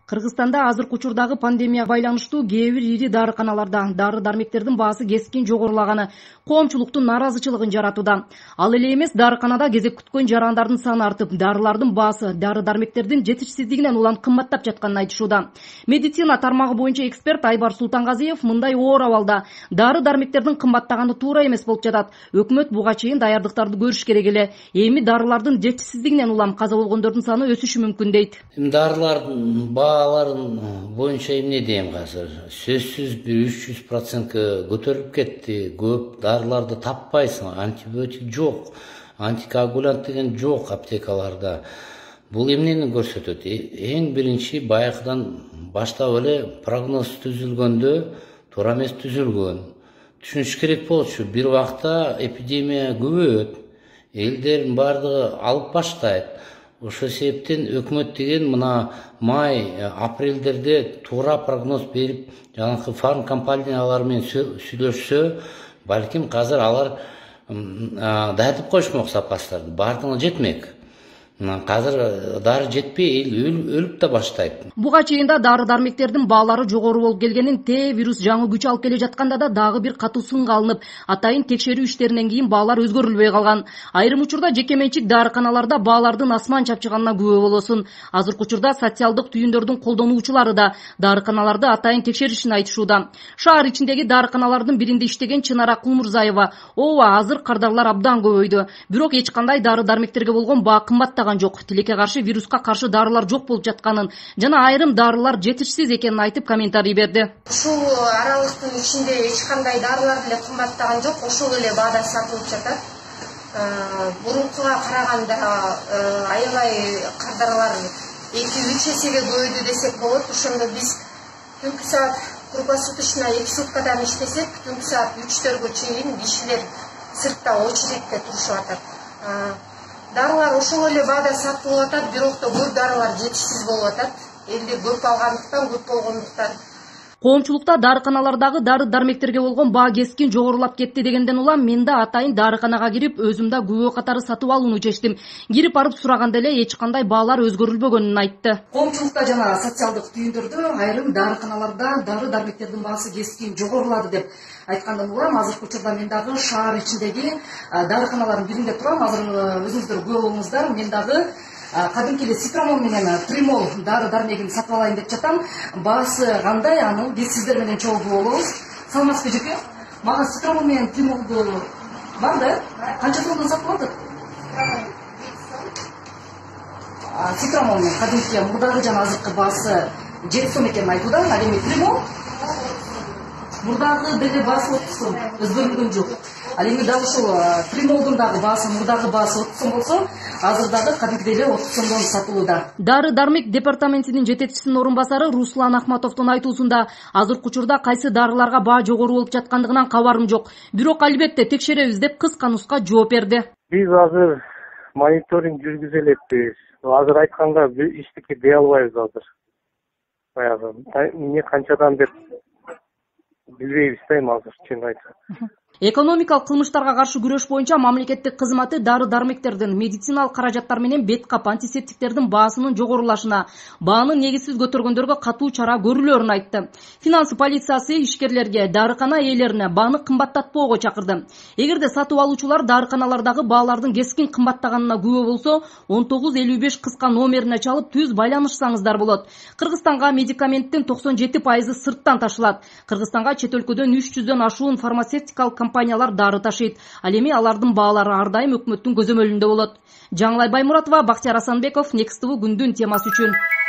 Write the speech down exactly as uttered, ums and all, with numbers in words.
Кыргызстанда азыркы учурдагы пандемияга байланыштуу кээ бир ири дарыканаларда дары-дармектердин баасы кескин жогорулаганы коомчулуктун нааразычылыгын жаратууда. Ал эле эмес, дарыканада кезек күткөн жарандардын саны артып, дарылардын баасы дары-дармектердин жетишсиздигинен улам кымбаттап жатканын айтышууда. Медицина тармагы боюнча эксперт Айбар Султангазиев мындай оор абалда дары-дармектердин кымбаттаганы туура эмес болуп жатат. Өкмөт буга чейин даярдыктарды көрүш керек эле. Эми дарылардын жетишсиздигинен улам каза болгондордун саны өсүшү мүмкүн дейт. Дарылардын бааларын боюнча эмне дейм азыр? Сөзсүз бир үч жүз процентке көтөрүлүп кетти. Көп дарыларды таппайсың, антибиотик жок, антикоагулянт деген жок аптекаларда. Бул эмнени көрсөтөт? Эң биринчи баягыдан баштап эле прогноз түзүлгөндө туура эмес түзүлгөн. Түшүнүш керек болчу. Бир убакта эпидемия көбөйөт, элдердин баардыгы алып баштайт. Ошол себептен өкмөт деген мына май, апрелдерде туура прогноз берип, жанакы фарм компаниялар менен сүйлөшсө, балким азыр алар дайытып коюшмок запастарды, баардыгына жетмек. Казыр дары жетпей эл өлүп да баштайт. Буга чейин да дары-дармектердин баалары жогору болуп келгенин, Т вирус жаңы күч алып келе жатканда да дагы бир катуу сынга алынып, атайын текшерүү иштеринен кийин баалар өзгөрүлбөй калган. Айрым учурда жеке менчик дарыканаларда баалардын асман чапчыганына күбө болосун. Азыркы учурда социалдык түйүндөрдүн колдонуучулары да дарыканаларды атайын текшеришин айтышууда. Шаар ичиндеги дарыканалардын биринде иштеген Чынара Кулмурзаева: "Ооба, азыр кардарлар абдан көбөйдү. Бирок эч кандай дары-дармектерге болгон баа кымбаттаган жок. Тилекке каршы вируска каршы дарылар жок болуп жатканын жана айрым дарылар жетишсиз экенин айтып комментарий берди. Ушул аралыктын ичинде эч кандай дарылар деле кымбаттаган жок, ошол эле баада сатылып жатат. Бурункуга караганда аябай кардарлар эки үч эсеге көбөйдү десек болот. Ошондо биз түнкү саат круглосуточно эки суткадан иштесек, түнкү саат үчтөргө чейин кишилер сыртта очередте турушуп атат. Дарылар ошол эле баада сатылып атат, бирок да көп дарылар жетишсиз болуп атат. Элде көп алгандыктан, көп болгондуктан. Коомчулукта дарыканалардагы дары-дармектерге болгон баа кескин жогорулап кетти дегенден улам мен да атайын дарыканага кирип, өзүм да күбө катары сатып алууну чечтим. Кирип барып сураганда эле эч кандай баалар өзгөрүлбөгөнүн айтты. Коомчулукта жана социалдык түйүндөрдө айрым дарыканаларда дары-дармектердин баасы кескин жогорулады деп айткандан улам, азыркы учурда мен дагы шаар ичиндеги дарыканалардын биринде турам. Азыр өзүңүздөр күбө болуңуздар, мен дагы кадимки эле Ситрамол менен Тримол дары-дармегин сатып алайын деп жатам. Баасы кандай, аны биз сиздер менен чогуу болобуз. Саламатсызбы жеке? Мага Ситрамол менен Тримолду бар да? Канча сомдон сатып алдык? Ситрамол менен кадимки мурдагы жана азыркы баасы жети сом экенин айтууда. Ал эми Тримол мурдагы деле баасы отуз сом, өзгөрүлгөн жок. Ал эми дагы ушул Тримолдун дагы баасы, мурдагы баасы отуз сом болсо, азыр дагы кадимки эле отуз сомдон сатылууда. Дары-дармек департаментинин жетекчисинин орун басары Руслан Ахматовдун айтуусунда азыркы учурда кайсы дарыларга баа жогору болуп жаткандыгынан кабарым жок. Бирок албетте текшеребиз деп кыска-нуска жооп берди. Биз азыр мониторинг жүргүзө элекпиз. Азыр айтканга эчтеке дей албайбыз азыр. Баягы эмне канчадан деп билбейбиз да эми азыр чын айтсак. Экономикалык кылмыштарга каршы күрөш боюнча мамлекеттик кызматы дары-дармектердин, медициналык каражаттар менен бет кап антисептиктердин баасынын жогорулашына, бааны негизсиз көтөргөндөргө катуу чара көрүлөрүн айтты. Финансы полициясы ишкерлерге, дарыкана ээлерине бааны кымбаттатпоого чакырды. Эгерде сатып алуучулар дарыканалардагы баалардын кескин кымбаттаганына күбө болсо, он тогуз элүү беш кыска номерине чалып түз байланышсаңыздар болот. Кыргызстанга медикаменттин токсон жети пайызы сырттан ташылат. Кыргызстанга чет өлкөдөн үч жүздөн ашуун фармацевтикалык компаниялар дары ташыйт. Ал эми алардын баалары ар дайым өкмөттүн көзөмөлүндө болот. Жаңылай Баймуратова, Бактияр Асанбеков, Next тэ вэ күндүн темасы үчүн.